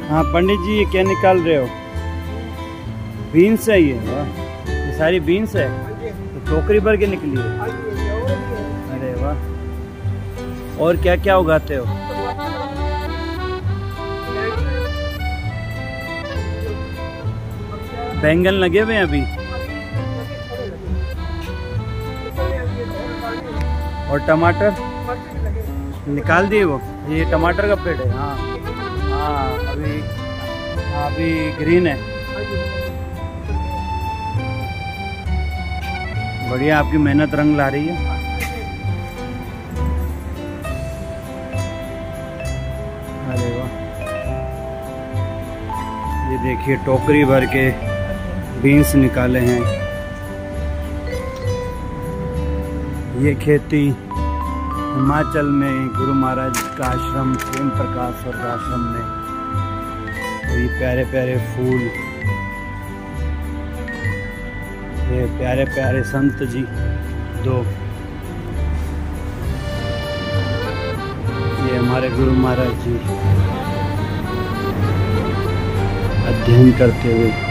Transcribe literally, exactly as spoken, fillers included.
हाँ पंडित जी, ये क्या निकाल रहे हो? बीन्स है ये? वाह, ये सारी बीन्स है। तो टोकरी भर के निकली है। अरे वाह। और क्या क्या उगाते हो? बैंगन लगे हुए हैं अभी? और टमाटर निकाल दिए वो? ये टमाटर का पेड़ है। हाँ हाँ, अभी हाँ, अभी ग्रीन है। बढ़िया, आपकी मेहनत रंग ला रही है। अरे वाह, ये देखिए टोकरी भर के बीन्स निकाले हैं। ये खेती हिमाचल में गुरु महाराज का आश्रम प्रेम प्रकाश और आश्रम में। तो ये प्यारे प्यारे फूल, ये प्यारे प्यारे संत जी दो, ये हमारे गुरु महाराज जी अध्ययन करते हुए